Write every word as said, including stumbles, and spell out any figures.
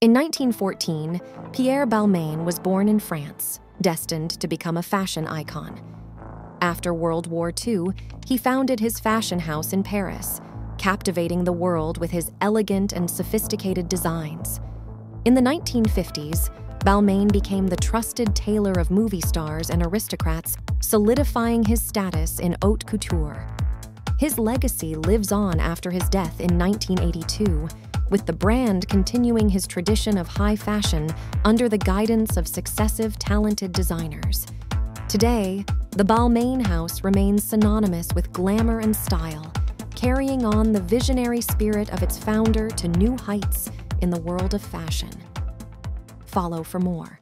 In nineteen fourteen, Pierre Balmain was born in France, destined to become a fashion icon. After World War Two, he founded his fashion house in Paris, captivating the world with his elegant and sophisticated designs. In the nineteen fifties, Balmain became the trusted tailor of movie stars and aristocrats, solidifying his status in haute couture. His legacy lives on after his death in nineteen eighty-two, with the brand continuing his tradition of high fashion under the guidance of successive talented designers. Today, the Balmain house remains synonymous with glamour and style, carrying on the visionary spirit of its founder to new heights in the world of fashion. Follow for more.